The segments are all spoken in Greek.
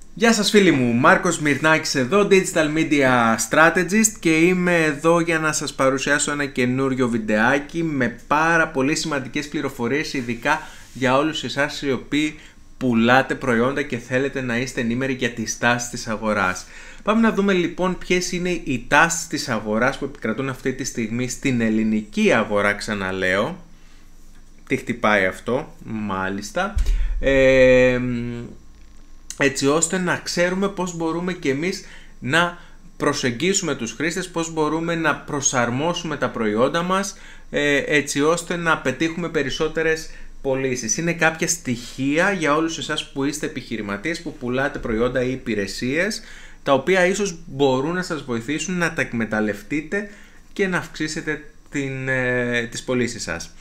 Γεια σας φίλοι μου, Μάρκος Μυρνάκης εδώ, Digital Media Strategist, και είμαι εδώ για να σας παρουσιάσω ένα καινούριο βιντεάκι με πάρα πολύ σημαντικές πληροφορίες, ειδικά για όλους εσάς οι οποίοι πουλάτε προϊόντα και θέλετε να είστε ενήμεροι για τις τάσεις της αγοράς. Πάμε να δούμε λοιπόν ποιες είναι οι τάσεις της αγοράς που επικρατούν αυτή τη στιγμή στην ελληνική αγορά, ξαναλέω. Τι χτυπάει αυτό, μάλιστα. Έτσι ώστε να ξέρουμε πώς μπορούμε και εμείς να προσεγγίσουμε τους χρήστες, πώς μπορούμε να προσαρμόσουμε τα προϊόντα μας έτσι ώστε να πετύχουμε περισσότερες πωλήσεις. Είναι κάποια στοιχεία για όλους εσάς που είστε επιχειρηματίες, που πουλάτε προϊόντα ή υπηρεσίες, τα οποία ίσως μπορούν να σας βοηθήσουν να τα εκμεταλλευτείτε και να αυξήσετε τις πωλήσεις σας.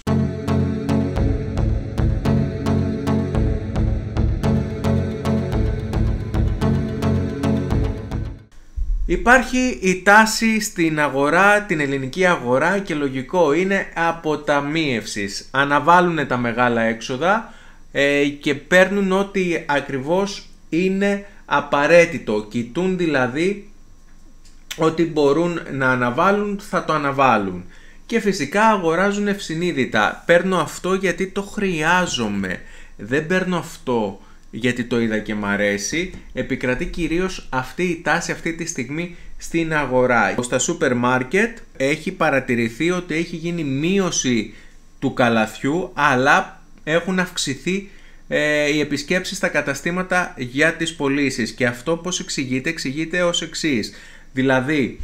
Υπάρχει η τάση στην αγορά, την ελληνική αγορά, και λογικό είναι αποταμίευσης. Αναβάλουν τα μεγάλα έξοδα και παίρνουν ό,τι ακριβώς είναι απαραίτητο. Κοιτούν δηλαδή ότι μπορούν να αναβάλουν, θα το αναβάλουν. Και φυσικά αγοράζουν ευσυνείδητα. Παίρνω αυτό γιατί το χρειάζομαι. Δεν παίρνω αυτό γιατί το είδα και μ' αρέσει. Επικρατεί κυρίως αυτή η τάση αυτή τη στιγμή στην αγορά. Στα σούπερ μάρκετ έχει παρατηρηθεί ότι έχει γίνει μείωση του καλαθιού, αλλά έχουν αυξηθεί οι επισκέψεις στα καταστήματα για τις πωλήσεις. Και αυτό πώς εξηγείται? Εξηγείται ως εξής. Δηλαδή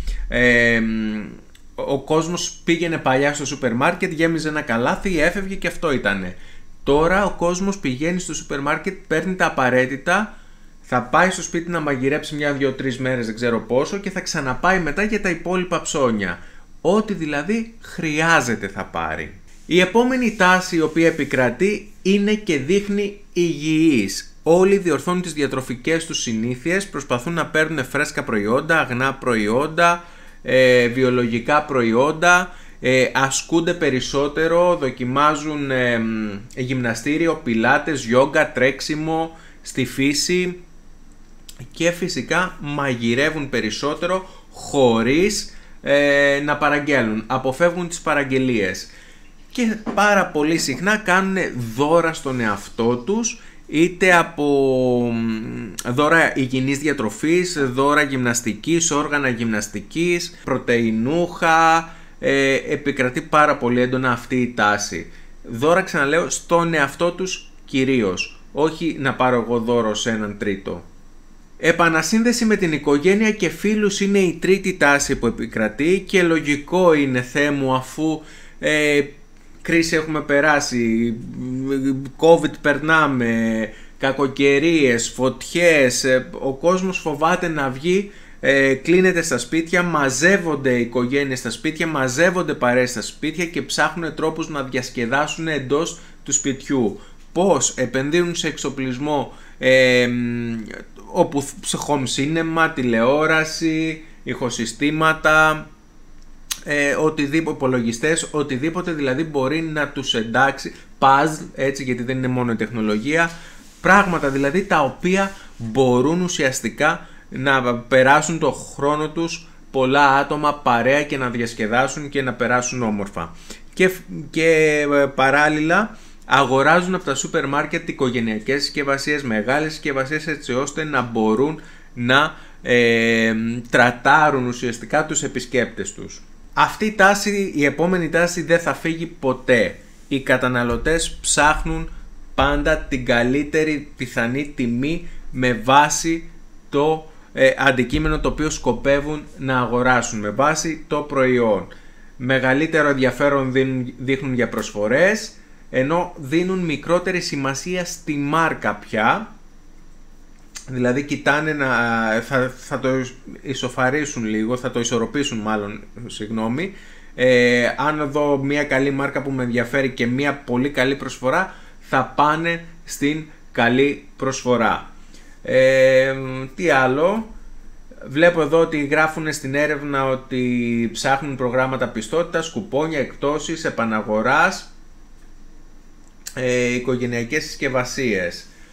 ο κόσμος πήγαινε παλιά στο σούπερ μάρκετ, γέμιζε ένα καλάθι, έφευγε και αυτό ήτανε. Τώρα ο κόσμος πηγαίνει στο σούπερ μάρκετ, παίρνει τα απαραίτητα, θα πάει στο σπίτι να μαγειρέψει 1-2-3 μέρες, δεν ξέρω πόσο, και θα ξαναπάει μετά για τα υπόλοιπα ψώνια. Ό,τι δηλαδή χρειάζεται θα πάρει. Η επόμενη τάση η οποία επικρατεί είναι και δείχνει υγιής. Όλοι διορθώνουν τις διατροφικές τους συνήθειες, προσπαθούν να παίρνουν φρέσκα προϊόντα, αγνά προϊόντα, βιολογικά προϊόντα, ασκούνται περισσότερο, δοκιμάζουν γυμναστήριο, πιλάτες, γιόγκα, τρέξιμο στη φύση και φυσικά μαγειρεύουν περισσότερο χωρίς να παραγγέλνουν. Αποφεύγουν τις παραγγελίες και πάρα πολύ συχνά κάνουν δώρα στον εαυτό τους, είτε από δώρα υγιεινής διατροφής, δώρα γυμναστικής, όργανα γυμναστικής, πρωτεϊνούχα. Επικρατεί πάρα πολύ έντονα αυτή η τάση. Δώρα, ξαναλέω, στον εαυτό τους κυρίως, όχι να πάρω εγώ δώρο σε έναν τρίτο. Επανασύνδεση με την οικογένεια και φίλους είναι η τρίτη τάση που επικρατεί, και λογικό είναι, Θεέ μου, αφού κρίση έχουμε περάσει, COVID περνάμε, κακοκαιρίες, φωτιές, ο κόσμος φοβάται να βγει, κλείνεται στα σπίτια, μαζεύονται οικογένειες στα σπίτια, μαζεύονται παρέες στα σπίτια και ψάχνουν τρόπους να διασκεδάσουν εντός του σπιτιού. Πώς? Επενδύουν σε εξοπλισμό, όπου σε home cinema, τηλεόραση, ηχοσυστήματα, οτιδήποτε, υπολογιστές, οτιδήποτε δηλαδή μπορεί να τους εντάξει, puzzle, έτσι, γιατί δεν είναι μόνο η τεχνολογία, πράγματα δηλαδή τα οποία μπορούν ουσιαστικά να περάσουν το χρόνο τους πολλά άτομα παρέα και να διασκεδάσουν και να περάσουν όμορφα. Και παράλληλα αγοράζουν από τα σούπερ μάρκετ οικογενειακές συσκευασίες, μεγάλες συσκευασίες, έτσι ώστε να μπορούν να τρατάρουν ουσιαστικά τους επισκέπτες τους. Αυτή η τάση, η επόμενη τάση, δεν θα φύγει ποτέ. Οι καταναλωτές ψάχνουν πάντα την καλύτερη πιθανή τιμή με βάση το αντικείμενο το οποίο σκοπεύουν να αγοράσουν, με βάση το προϊόν. Μεγαλύτερο ενδιαφέρον δείχνουν για προσφορές, ενώ δίνουν μικρότερη σημασία στη μάρκα πια. Δηλαδή κοιτάνε θα το ισοφαρίσουν λίγο, θα το ισορροπήσουν μάλλον, συγγνώμη. Αν δω μια καλή μάρκα που με ενδιαφέρει και μια πολύ καλή προσφορά, θα πάνε στην καλή προσφορά. Τι άλλο? Βλέπω εδώ ότι γράφουν στην έρευνα ότι ψάχνουν προγράμματα πιστότητας, κουπόνια, εκπτώσεις, επαναγοράς, οικογενειακές συσκευασίες.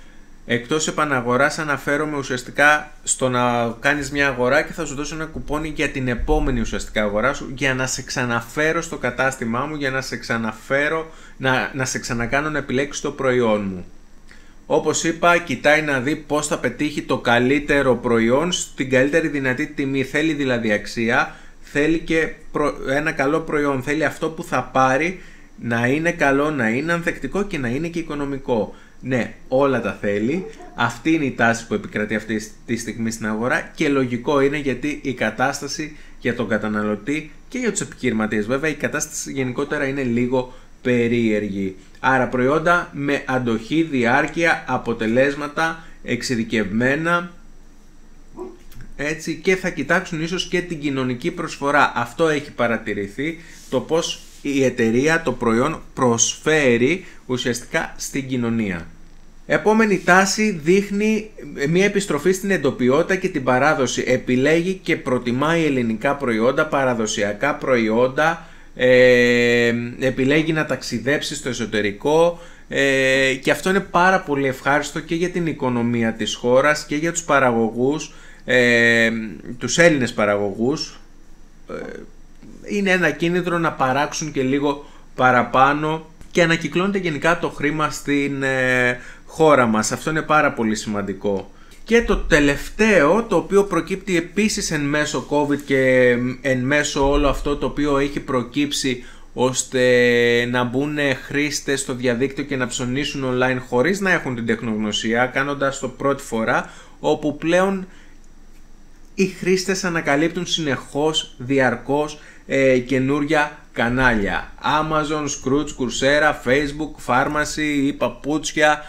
Εκτός επαναγοράς αναφέρομαι ουσιαστικά στο να κάνεις μια αγορά και θα σου δώσω ένα κουπόνι για την επόμενη ουσιαστικά αγορά σου, για να σε ξαναφέρω στο κατάστημά μου, για να σε ξαναφέρω, να σε ξανακάνω να επιλέξεις το προϊόν μου. Όπως είπα, κοιτάει να δει πώς θα πετύχει το καλύτερο προϊόν στην καλύτερη δυνατή τιμή. Θέλει δηλαδή αξία, θέλει και ένα καλό προϊόν, θέλει αυτό που θα πάρει να είναι καλό, να είναι ανθεκτικό και να είναι και οικονομικό. Ναι, όλα τα θέλει. Αυτή είναι η τάση που επικρατεί αυτή τη στιγμή στην αγορά και λογικό είναι, γιατί η κατάσταση για τον καταναλωτή και για τους επιχειρηματίες, βέβαια, η κατάσταση γενικότερα είναι λίγο περίεργη. Άρα προϊόντα με αντοχή, διάρκεια, αποτελέσματα, εξειδικευμένα, έτσι, και θα κοιτάξουν ίσως και την κοινωνική προσφορά. Αυτό έχει παρατηρηθεί, το πώς η εταιρεία, το προϊόν προσφέρει ουσιαστικά στην κοινωνία. Επόμενη τάση δείχνει μια επιστροφή στην εντοπιότητα και την παράδοση. Επιλέγει και προτιμάει ελληνικά προϊόντα, παραδοσιακά προϊόντα, επιλέγει να ταξιδέψει στο εσωτερικό, και αυτό είναι πάρα πολύ ευχάριστο και για την οικονομία της χώρας και για τους παραγωγούς, τους Έλληνες παραγωγούς. Είναι ένα κίνητρο να παράξουν και λίγο παραπάνω και ανακυκλώνεται γενικά το χρήμα στην χώρα μας. Αυτό είναι πάρα πολύ σημαντικό. Και το τελευταίο, το οποίο προκύπτει επίσης εν μέσω COVID και εν μέσω όλο αυτό το οποίο έχει προκύψει ώστε να μπουν χρήστες στο διαδίκτυο και να ψωνίσουν online χωρίς να έχουν την τεχνογνωσία, κάνοντας το πρώτη φορά, όπου πλέον οι χρήστες ανακαλύπτουν συνεχώς, διαρκώς καινούρια κανάλια. Amazon, Scrooge, Coursera, Facebook, Pharmacy ή παπούτσια.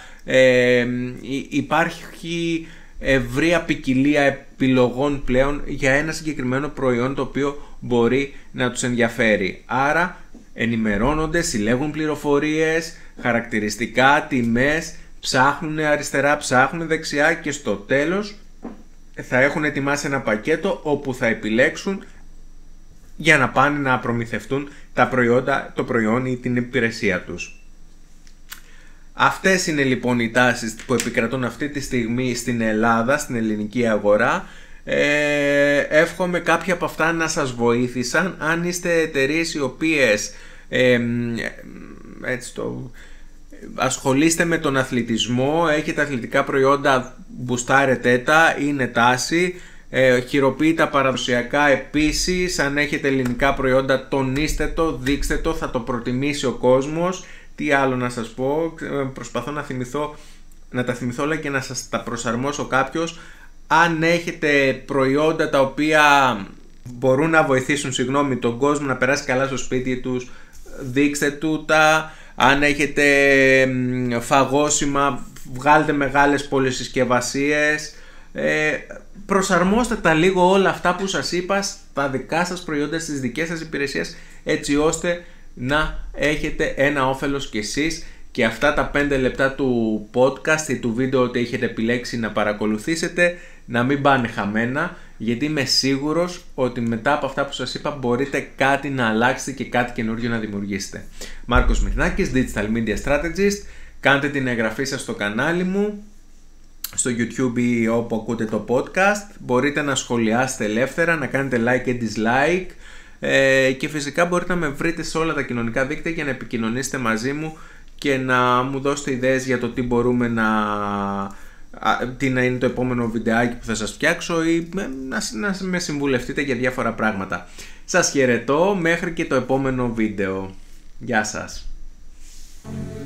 Υπάρχει ευρεία ποικιλία επιλογών πλέον για ένα συγκεκριμένο προϊόν το οποίο μπορεί να τους ενδιαφέρει. Άρα ενημερώνονται, συλλέγουν πληροφορίες, χαρακτηριστικά, τιμές, ψάχνουν αριστερά, ψάχνουν δεξιά και στο τέλος θα έχουν ετοιμάσει ένα πακέτο όπου θα επιλέξουν για να πάνε να προμηθευτούν τα προϊόντα, το προϊόν ή την υπηρεσία τους. Αυτές είναι λοιπόν οι τάσεις που επικρατούν αυτή τη στιγμή στην Ελλάδα, στην ελληνική αγορά. Εύχομαι κάποια από αυτά να σας βοήθησαν. Αν είστε εταιρείες οι οποίες ασχολείστε με τον αθλητισμό, έχετε αθλητικά προϊόντα, μπουστάρετε τα, είναι τάση. Χειροποίητα παραδοσιακά επίσης, αν έχετε ελληνικά προϊόντα τονίστε το, δείξτε το, θα το προτιμήσει ο κόσμος. Τι άλλο να σας πω, προσπαθώ να τα θυμηθώ όλα και να σας τα προσαρμόσω κάποιος. Αν έχετε προϊόντα τα οποία μπορούν να βοηθήσουν τον κόσμο να περάσει καλά στο σπίτι τους, δείξτε τούτα. Αν έχετε φαγόσιμα, βγάλτε μεγάλες πολυσυσκευασίες, προσαρμόστε τα λίγο όλα αυτά που σας είπα στα δικά σας προϊόντα, στις δικές σας υπηρεσίες, έτσι ώστε να έχετε ένα όφελος κι εσείς και αυτά τα 5 λεπτά του podcast ή του βίντεο ότι έχετε επιλέξει να παρακολουθήσετε να μην πάνε χαμένα, γιατί είμαι σίγουρος ότι μετά από αυτά που σας είπα μπορείτε κάτι να αλλάξετε και κάτι καινούριο να δημιουργήσετε. Μάρκος Μιχνάκης, Digital Media Strategist. Κάντε την εγγραφή σας στο κανάλι μου, στο YouTube ή όπου ακούτε το podcast. Μπορείτε να σχολιάσετε ελεύθερα, να κάνετε like και dislike, και φυσικά μπορείτε να με βρείτε σε όλα τα κοινωνικά δίκτυα για να επικοινωνήσετε μαζί μου και να μου δώσετε ιδέες για το τι μπορούμε τι να είναι το επόμενο βιντεάκι που θα σας φτιάξω ή να με συμβουλευτείτε για διάφορα πράγματα. Σας χαιρετώ μέχρι και το επόμενο βίντεο. Γεια σας.